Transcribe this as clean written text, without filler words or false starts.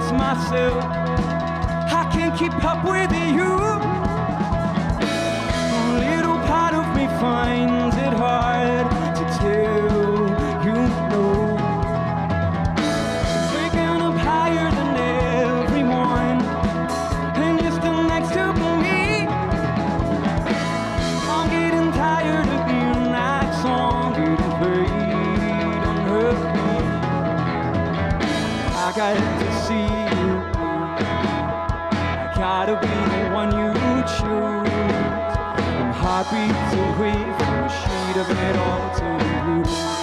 lose myself. I can't keep up with you. A little part of me finds it hard to tell you no. Waking up higher than everyone, and you're still next to me. I'm getting tired of hearing that song, getting played on repeat. I got to see you. I gotta be the one you choose. I'm heartbeats away from a sheet of it all to you.